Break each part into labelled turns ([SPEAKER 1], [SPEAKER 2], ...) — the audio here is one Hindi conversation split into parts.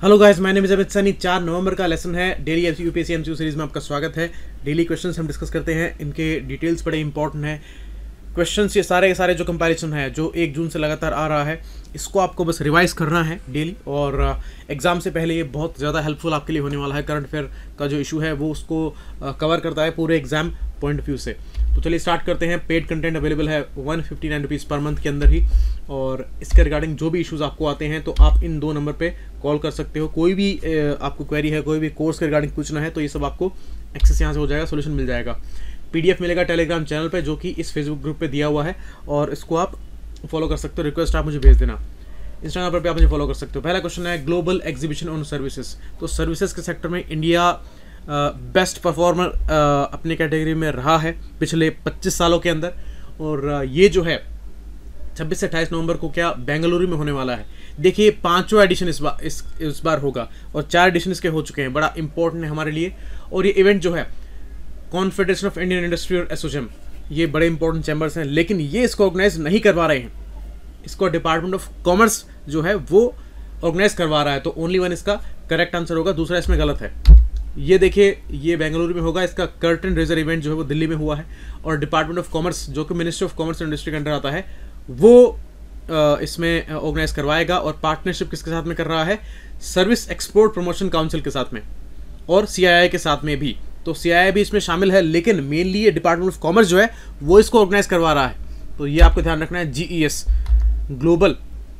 [SPEAKER 1] Hello guys, my name is Amit Saini. 4 नवंबर का लेसन है। डेली यूपीएससी एमसीक्यू सीरीज में आपका स्वागत है। डेली क्वेश्चंस हम डिस्कस करते हैं, इनके डिटेल्स बड़े इंपॉर्टेंट हैं। क्वेश्चंस ये सारे के सारे जो कंपैरिजन है जो 1 जून से लगातार आ रहा है, इसको आपको बस रिवाइज करना है डेली, और एग्जाम से पहले ये बहुत ज़्यादा हेल्पफुल आपके लिए होने वाला है। करंट अफेयर का जो इशू है वो उसको कवर करता है पूरे एग्जाम पॉइंट ऑफ व्यू से। तो चलिए स्टार्ट करते हैं। पेड कंटेंट अवेलेबल है 159 रुपीज़ पर मंथ के अंदर ही, और इसके रिगार्डिंग जो भी इश्यूज़ आपको आते हैं तो आप इन 2 नंबर पे कॉल कर सकते हो। कोई भी आपको क्वेरी है, कोई भी कोर्स के रिगार्डिंग पूछना है तो ये सब आपको एक्सेस यहाँ से हो जाएगा, सोल्यूशन मिल जाएगा। PDF मिलेगा टेलीग्राम चैनल पे, जो कि इस फेसबुक ग्रुप पे दिया हुआ है, और इसको आप फॉलो कर सकते हो। रिक्वेस्ट आप मुझे भेज देना। इंस्टाग्राम पर आप मुझे फॉलो कर सकते हो। पहला क्वेश्चन है ग्लोबल एग्जीबिशन ऑन सर्विसेज। तो सर्विसेज के सेक्टर में इंडिया बेस्ट परफॉर्मर अपनी कैटेगरी में रहा है पिछले 25 सालों के अंदर, और ये जो है 26 से 28 नवंबर को क्या बेंगलुरु में होने वाला है। देखिए 5वां एडिशन इस बार होगा, और 4 एडिशन इसके हो चुके हैं। बड़ा इंपॉर्टेंट है हमारे लिए। और ये इवेंट जो है कॉन्फेडरेशन ऑफ इंडियन इंडस्ट्री और एसोचैम, ये बड़े इंपॉर्टेंट चैम्बर्स हैं, लेकिन ये इसको ऑर्गेनाइज नहीं करवा रहे हैं। इसको डिपार्टमेंट ऑफ कॉमर्स जो है वो ऑर्गेनाइज करवा रहा है। तो ओनली वन इसका करेक्ट आंसर होगा, दूसरा इसमें गलत है। ये देखिए, ये बेंगलुरु में होगा। इसका कर्टन रेजर इवेंट जो है वो दिल्ली में हुआ है, और डिपार्टमेंट ऑफ कॉमर्स जो कि ministry of commerce and industry के अंडर आता है वो इसमें ऑर्गेनाइज करवाएगा। और पार्टनरशिप किसके साथ में कर रहा है? सर्विस एक्सपोर्ट प्रमोशन काउंसिल के साथ में, और CII के साथ में भी। तो CII भी इसमें शामिल है, लेकिन मेनली ये डिपार्टमेंट ऑफ कॉमर्स जो है वो इसको ऑर्गेनाइज करवा रहा है। तो ये आपको ध्यान रखना है। GES, global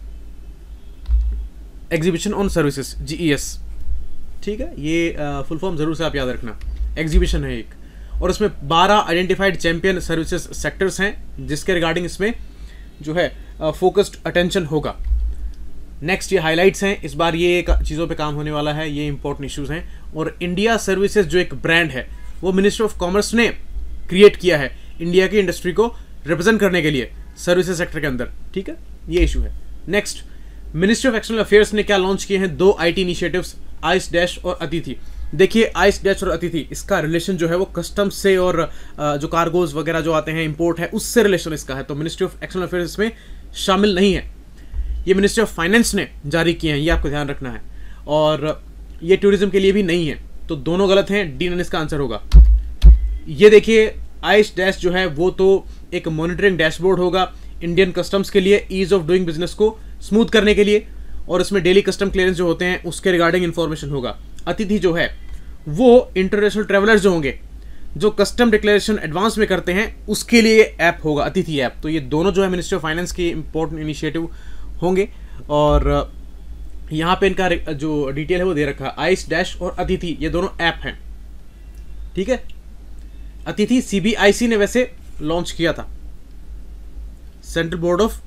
[SPEAKER 1] exhibition on services, GES, ठीक है। ये फुल फॉर्म जरूर से आप याद रखना। एग्जीबिशन है एक, और इसमें 12 आइडेंटिफाइड चैंपियन सर्विसेज सेक्टर्स हैं, जिसके रिगार्डिंग इसमें जो है फोकस्ड अटेंशन होगा। नेक्स्ट ये हाइलाइट्स हैं। इस बार ये चीज़ों पे काम होने वाला है, ये इंपॉर्टेंट इश्यूज हैं। और इंडिया सर्विसेज जो एक ब्रांड है वो मिनिस्ट्री ऑफ कॉमर्स ने क्रिएट किया है इंडिया की इंडस्ट्री को रिप्रेजेंट करने के लिए सर्विसेज सेक्टर के अंदर, ठीक है। ये इशू है। Next, ministry of external affairs ने क्या लॉन्च किए हैं? 2 IT इनिशिएटिव्स, आइस डैश और अतिथि। देखिए आइस डैश और अतिथि, इसका रिलेशन जो है वो कस्टम्स से, और जो कार्गोज वगैरह जो आते हैं, इंपोर्ट है, उससे रिलेशन इसका है। तो मिनिस्ट्री ऑफ एक्सटर्नल अफेयर्स इसमें शामिल नहीं है। ये मिनिस्ट्री ऑफ फाइनेंस ने जारी किए हैं, ये आपको ध्यान रखना है। और ये टूरिज्म के लिए भी नहीं है, तो दोनों गलत हैं। D नन इसका आंसर होगा। ये देखिए आइस डैश जो है वो तो एक मॉनिटरिंग डैशबोर्ड होगा इंडियन कस्टम्स के लिए, ईज ऑफ डूइंग बिजनेस को स्मूथ करने के लिए, और इसमें डेली कस्टम क्लियरेंस जो होते हैं उसके रिगार्डिंग इन्फॉर्मेशन होगा। अतिथि जो है वो इंटरनेशनल ट्रेवलर्स जो होंगे, जो कस्टम डिक्लेरेशन एडवांस में करते हैं, उसके लिए ऐप होगा, अतिथि ऐप। तो ये दोनों जो है मिनिस्ट्री ऑफ फाइनेंस की इंपॉर्टेंट इनिशिएटिव होंगे। और यहाँ पे इनका जो डिटेल है वो दे रखा है। आइस डैश और अतिथि ये दोनों ऐप हैं, ठीक है। अतिथि CBIC ने वैसे लॉन्च किया था, central board of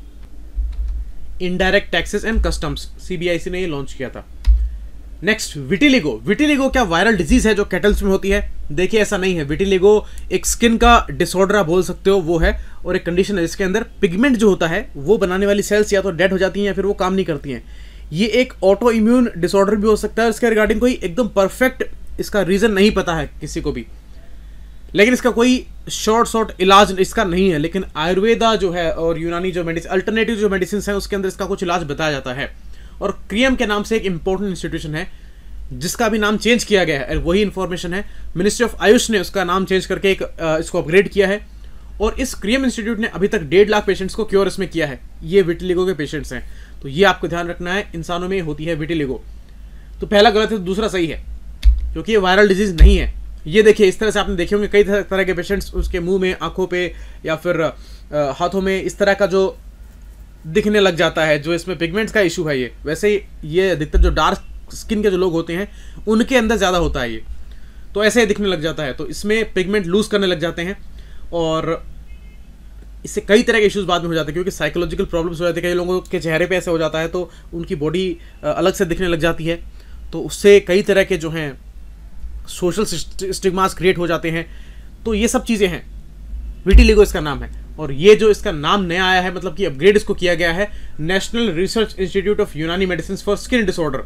[SPEAKER 1] indirect taxes and customs, CBIC ने ये लॉन्च किया था। Next, vitiligo. विटिलिगो क्या वायरल डिजीज है जो कैटल्स में होती है? देखिए ऐसा नहीं है। विटिलिगो एक स्किन का डिसऑर्डर आप बोल सकते हो, वो है, और एक कंडीशन है जिसके अंदर पिगमेंट जो होता है वो बनाने वाली सेल्स या तो डेड हो जाती हैं या फिर वो काम नहीं करती हैं। ये एक ऑटो इम्यून डिसऑर्डर भी हो सकता है। इसके रिगार्डिंग कोई एकदम परफेक्ट इसका रीजन नहीं पता है किसी को भी, लेकिन इसका कोई शॉर्ट इलाज इसका नहीं है। लेकिन आयुर्वेदा जो है और यूनानी जो मेडिसिन, अल्टरनेटिव जो मेडिसिन है, उसके अंदर इसका कुछ इलाज बताया जाता है। और क्रियम के नाम से एक इंपॉर्टेंट इंस्टीट्यूशन है जिसका भी नाम चेंज किया गया है, वही इंफॉर्मेशन है। मिनिस्ट्री ऑफ आयुष ने उसका नाम चेंज करके इसको अपग्रेड किया है, और इस क्रियम इंस्टीट्यूट ने अभी तक 1.5 लाख पेशेंट्स को क्योर इसमें किया है। ये विटिलिगो के पेशेंट्स हैं, तो ये आपको ध्यान रखना है। इंसानों में होती है विटिलिगो। तो पहला गलत है, तो दूसरा सही है, क्योंकि ये वायरल डिजीज नहीं है। ये देखिए इस तरह से आपने देखे होंगे कई तरह के पेशेंट्स, उसके मुंह में, आंखों पे या फिर हाथों में इस तरह का जो दिखने लग जाता है, जो इसमें पिगमेंट्स का इशू है। ये वैसे ये अधिकतर जो डार्क स्किन के जो लोग होते हैं उनके अंदर ज़्यादा होता है ये, तो ऐसे ही दिखने लग जाता है। तो इसमें पिगमेंट लूज करने लग जाते हैं, और इससे कई तरह के इश्यूज बाद में हो जाते हैं, क्योंकि साइकोलॉजिकल प्रॉब्लम्स हो जाते हैं। कई लोगों के चेहरे पे ऐसे हो जाता है तो उनकी बॉडी अलग से दिखने लग जाती है, तो उससे कई तरह के जो हैं सोशल स्टिग्मास क्रिएट हो जाते हैं। तो ये सब चीज़ें हैं। विटिलिगो इसका नाम है, और ये जो इसका नाम नया आया है, मतलब कि अपग्रेड इसको किया गया है, national research institute of Unani medicine for skin disorder,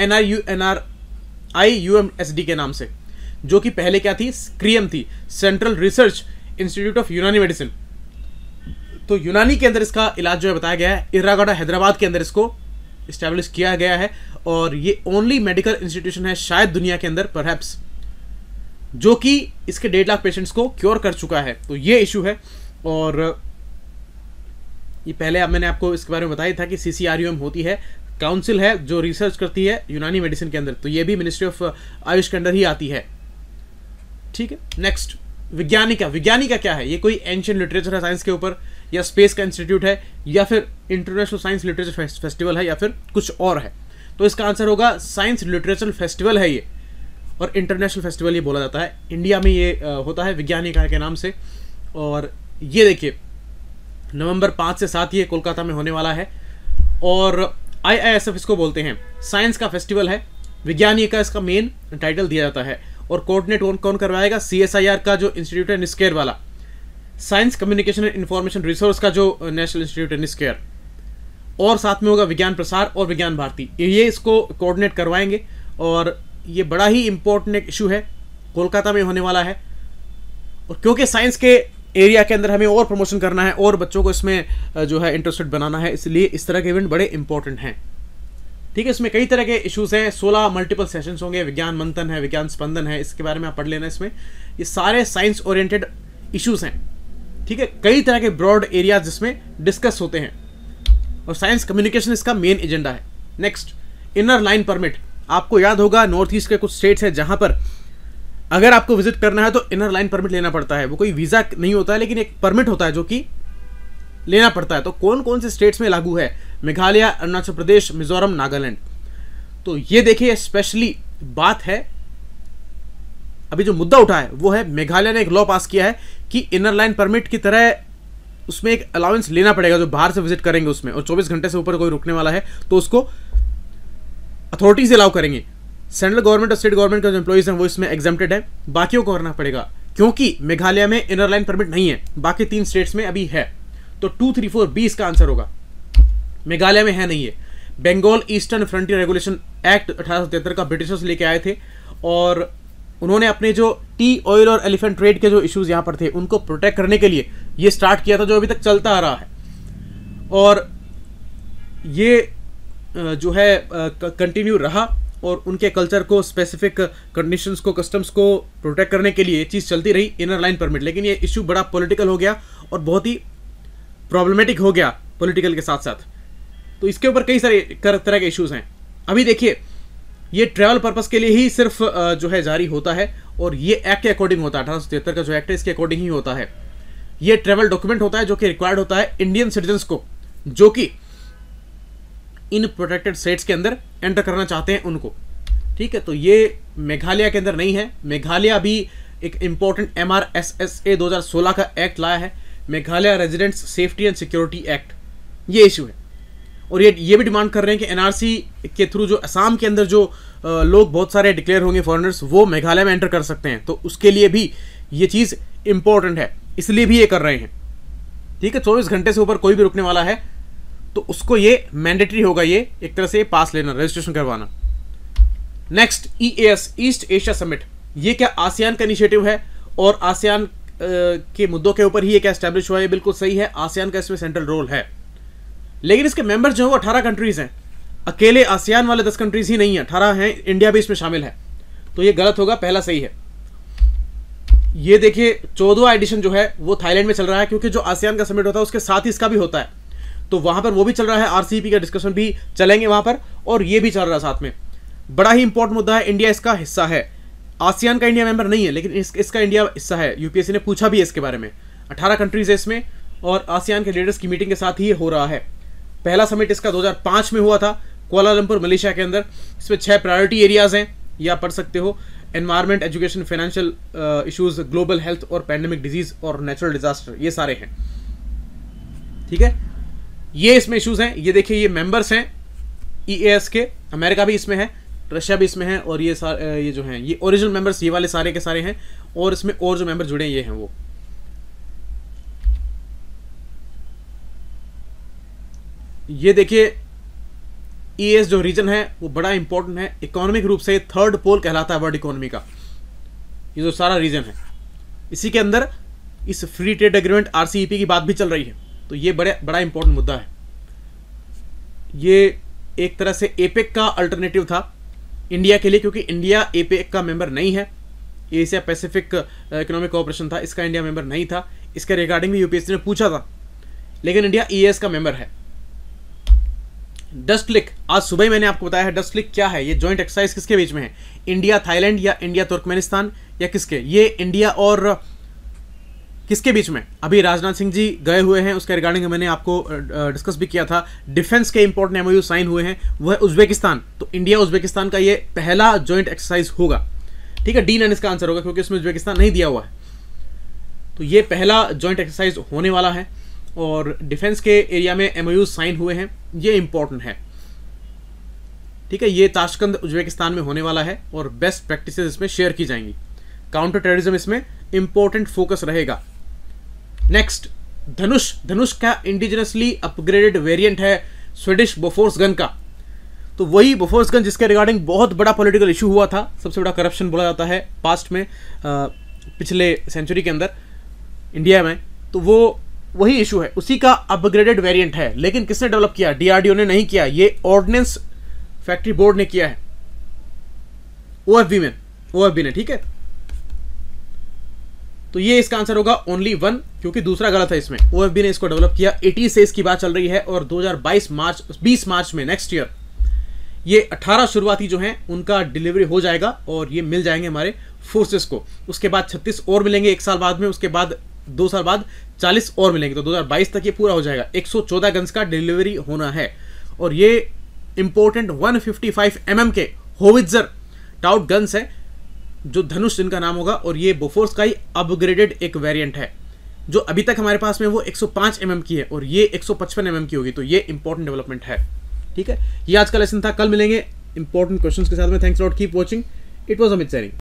[SPEAKER 1] NRIUMSD के नाम से, जो कि पहले क्या थी? क्रियम थी, central research institute of Unani medicine. तो यूनानी के अंदर इसका इलाज जो है बताया गया है। इर्रागोडा हैदराबाद के अंदर इसको इस्टेब्लिश किया गया है और ये ओनली मेडिकल इंस्टीट्यूशन है शायद दुनिया के अंदर परहैप्स जो कि इसके 1.5 लाख पेशेंट्स को क्योर कर चुका है। तो ये इशू है और ये पहले मैंने आपको इसके बारे में बताया था कि CCRUM होती है, काउंसिल है जो रिसर्च करती है यूनानी मेडिसिन के अंदर, तो ये भी मिनिस्ट्री ऑफ आयुष के अंदर ही आती है। ठीक है, नेक्स्ट विज्ञानिका क्या है? ये एंशिएंट लिटरेचर है साइंस के ऊपर, या स्पेस का इंस्टीट्यूट है, या फिर इंटरनेशनल साइंस लिटरेचर फेस्टिवल है, या फिर कुछ और है? तो इसका आंसर होगा साइंस लिटरेचर फेस्टिवल है ये, और इंटरनेशनल फेस्टिवल ये बोला जाता है। इंडिया में ये होता है विज्ञानिका के नाम से। और ये देखिए नवंबर 5 से 7 ये कोलकाता में होने वाला है और IISF इसको बोलते हैं, साइंस का फेस्टिवल है। विज्ञानिका इसका मेन टाइटल दिया जाता है। और कोऑर्डिनेट कौन करवाएगा? CSIR का जो इंस्टीट्यूट है निस्केयर वाला, science communication and information resource का जो नेशनल इंस्टीट्यूट है निस्केयर, और साथ में होगा विज्ञान प्रसार और विज्ञान भारती, ये इसको कोऑर्डिनेट करवाएंगे। और ये बड़ा ही इंपॉर्टेंट एक इशू है, कोलकाता में होने वाला है। और क्योंकि साइंस के एरिया के अंदर हमें और प्रमोशन करना है और बच्चों को इसमें जो है इंटरेस्टेड बनाना है, इसलिए इस तरह के इवेंट बड़े इंपॉर्टेंट हैं। ठीक है, इसमें कई तरह के इश्यूज हैं, 16 मल्टीपल सेशंस होंगे, विज्ञान मंथन है, विज्ञान स्पंदन है, इसके बारे में आप पढ़ लेना। इसमें ये सारे साइंस ओरिएंटेड इश्यूज हैं। ठीक है, कई तरह के ब्रॉड एरियाज जिसमें डिस्कस होते हैं और साइंस कम्युनिकेशन इसका मेन एजेंडा है। Next, inner line permit. आपको याद होगा नॉर्थ ईस्ट के कुछ स्टेट्स हैं जहां पर अगर आपको विजिट करना है तो इनर लाइन परमिट लेना पड़ता है। वो कोई वीजा नहीं होता है लेकिन एक परमिट होता है जो कि लेना पड़ता है। तो कौन कौन से स्टेट्स में लागू है? मेघालय, अरुणाचल प्रदेश, मिजोरम, नागालैंड। तो ये देखिए स्पेशली बात है, अभी जो मुद्दा उठा है वो है मेघालय ने एक लॉ पास किया है कि इनर लाइन परमिट की तरह उसमें एक अलाउंस लेना पड़ेगा जो बाहर से विजिट करेंगे उसमें, और 24 घंटे से ऊपर कोई रुकने वाला है तो उसको अथॉरिटीज अलाउ करेंगे। सेंट्रल गवर्नमेंट और स्टेट गवर्नमेंट के जो एम्प्लॉइज हैं वो इसमें एग्जेम्प्टेड है, बाकियों को करना पड़ेगा क्योंकि मेघालय में इनर लाइन परमिट नहीं है, बाकी 3 स्टेट्स में अभी है। तो 2, 3, 4 B इसका आंसर होगा। मेघालय में है नहीं है। Bengal eastern frontier regulation act 1873 का ब्रिटिशर्स लेके आए थे और उन्होंने अपने जो टी, ऑयल और एलिफेंट ट्रेड के जो इश्यूज यहाँ पर थे उनको प्रोटेक्ट करने के लिए ये स्टार्ट किया था, जो अभी तक चलता आ रहा है। और ये जो है कंटिन्यू रहा और उनके कल्चर को, स्पेसिफिक कंडीशंस को, कस्टम्स को प्रोटेक्ट करने के लिए ये चीज़ चलती रही, इनर लाइन परमिट। लेकिन ये इशू बड़ा पॉलिटिकल हो गया और बहुत ही प्रॉब्लमेटिक हो गया पॉलिटिकल के साथ साथ। तो इसके ऊपर कई सारे तरह के इश्यूज हैं। अभी देखिए ये ट्रैवल पर्पस के लिए ही सिर्फ जो है जारी होता है और ये एक्ट के अकॉर्डिंग होता है। 1873 का जो एक्ट है इसके अकॉर्डिंग ही होता है। ये ट्रैवल डॉक्यूमेंट होता है जो कि रिक्वायर्ड होता है इंडियन सिटीजन्स को जो कि इन प्रोटेक्टेड स्टेट्स के अंदर एंटर करना चाहते हैं उनको। ठीक है, तो ये मेघालय के अंदर नहीं है। मेघालय अभी एक इंपॉर्टेंट MRSSA 2016 का एक्ट लाया है, Meghalaya residents safety and security act. ये इशू है और ये भी डिमांड कर रहे हैं कि NRC के थ्रू जो असम के अंदर जो लोग बहुत सारे डिक्लेयर होंगे फॉरेनर्स, वो मेघालय में एंटर कर सकते हैं। तो उसके लिए भी ये चीज़ इंपॉर्टेंट है, इसलिए भी ये कर रहे हैं। ठीक है, 24 घंटे से ऊपर कोई भी रुकने वाला है तो उसको ये मैंडेटरी होगा, ये एक तरह से पास लेना, रजिस्ट्रेशन करवाना। Next, EAS East Asia summit. ये क्या आसियान का इनिशिएटिव है और आसियान के मुद्दों के ऊपर ही ये क्या एस्टैब्लिश हुआ है? बिल्कुल सही है, आसियान का इसमें सेंट्रल रोल है। लेकिन इसके मेंबर जो है वो 18 कंट्रीज हैं। अकेले आसियान वाले 10 कंट्रीज ही नहीं है, 18 हैं, इंडिया भी इसमें शामिल है। तो ये गलत होगा, पहला सही है। ये देखिए 14वां एडिशन जो है वो थाईलैंड में चल रहा है क्योंकि जो आसियान का समिट होता है उसके साथ ही इसका भी होता है, तो वहां पर वो भी चल रहा है। RCEP का डिस्कशन भी चलेंगे वहां पर और ये भी चल रहा है साथ में। बड़ा ही इंपॉर्टेंट मुद्दा है, इंडिया इसका हिस्सा है। आसियान का इंडिया मेंबर नहीं है लेकिन इसका इंडिया हिस्सा है। UPSC ने पूछा भी है इसके बारे में। 18 कंट्रीज है इसमें और आसियान के लीडर्स की मीटिंग के साथ ही ये हो रहा है। पहला समिट इसका 2005 में हुआ था कुआलालंपुर मलेशिया के अंदर। इसमें 6 प्रायोरिटी एरियाज हैं, ये आप पढ़ सकते हो। Environment, education, financial issues, global health और पैंडेमिक डिजीज और नेचुरल डिजास्टर, ये सारे हैं। ठीक है, ये इसमें इश्यूज हैं। ये देखिए ये मेंबर्स हैं EAS के, अमेरिका भी इसमें है, रशिया भी इसमें है और ये जो हैं ये ओरिजिनल मेंबर्स ये वाले सारे के सारे हैं और इसमें और जो मेंबर जुड़े हैं ये हैं वो। ये देखिए EAS जो रीजन है वो बड़ा इंपॉर्टेंट है, इकोनॉमिक रूप से 3rd पोल कहलाता है वर्ल्ड इकोनॉमी का। ये जो सारा रीजन है इसी के अंदर इस फ्री ट्रेड एग्रीमेंट RCEP की बात भी चल रही है। तो ये बड़ा इंपॉर्टेंट मुद्दा है। ये एक तरह से एपेक का अल्टरनेटिव था इंडिया के लिए, क्योंकि इंडिया एपेक का मेंबर नहीं है। एशिया पैसिफिक इकोनॉमिक कोऑपरेशन था, इसका इंडिया मेंबर नहीं था। इसके रिगार्डिंग भी यूपीएससी ने पूछा था, लेकिन इंडिया ईएएस का मेंबर है। डस्ट क्लिक, आज सुबह ही मैंने आपको बताया है डस्ट क्लिक क्या है। ये जॉइंट एक्सरसाइज किसके बीच में है, इंडिया थाईलैंड या इंडिया तुर्कमेनिस्तान या किसके, ये इंडिया और किसके बीच में। अभी राजनाथ सिंह जी गए हुए हैं, उसके रिगार्डिंग मैंने आपको डिस्कस भी किया था। डिफेंस के इंपॉर्टेंट एमओयू साइन हुए हैं, वह उज्बेकिस्तान, तो इंडिया उज्बेकिस्तान का ये पहला जॉइंट एक्सरसाइज होगा। ठीक है, डी9 इसका आंसर होगा, क्योंकि उसमें उज्बेकिस्तान नहीं दिया हुआ है। तो ये पहला जॉइंट एक्सरसाइज होने वाला है, और डिफेंस के एरिया में एमओयू साइन हुए हैं, ये इंपॉर्टेंट है। ठीक है, ये ताशकंद उज्बेकिस्तान में होने वाला है, और बेस्ट प्रैक्टिसेस इसमें शेयर की जाएंगी। काउंटर टेररिज्म इसमें इंपॉर्टेंट फोकस रहेगा। नेक्स्ट, धनुष। धनुष का इंडिजिनसली अपग्रेडेड वेरिएंट है स्वीडिश बोफोर्स गन का। तो वही बोफोर्स गन जिसके रिगार्डिंग बहुत बड़ा पॉलिटिकल इशू हुआ था, सबसे बड़ा करप्शन बोला जाता है पास्ट में, पिछले सेंचुरी के अंदर इंडिया में, तो वो वही इशू है, उसी का अपग्रेडेड वेरिएंट है। लेकिन किसने डेवलप किया, डीआरडीओ ने नहीं किया, ये ऑर्डिनेंस फैक्ट्री बोर्ड ने किया है, ओएफबी ने। ठीक है, तो ये इसका आंसर होगा ओनली 1, क्योंकि दूसरा गलत है इसमें। ओएफबी ने इसको डेवलप किया, 80 से इसकी बात चल रही है, और 2020 मार्च में नेक्स्ट ईयर ये 18 शुरुआती जो हैं उनका डिलीवरी हो जाएगा, और ये मिल जाएंगे हमारे फोर्सेस को। उसके बाद 36 और मिलेंगे 1 साल बाद में, उसके बाद 2 साल बाद 40 और मिलेंगे, तो 2022 तक ये पूरा हो जाएगा। 114 गन्स का डिलीवरी होना है, और ये इंपॉर्टेंट 155 mm के होवित्जर टाउट गन्स है, जो धनुष इनका नाम होगा, और ये बोफोर्स का ही अपग्रेडेड एक वेरिएंट है। जो अभी तक हमारे पास में वो 105 mm की है, और ये 155 mm की होगी, तो ये इंपॉर्टेंट डेवलपमेंट है। ठीक है, ये आज का लेसन था, कल मिलेंगे इंपॉर्टेंट क्वेश्चंस के साथ में। Thanks lot, keep watching, it was Amit Saini.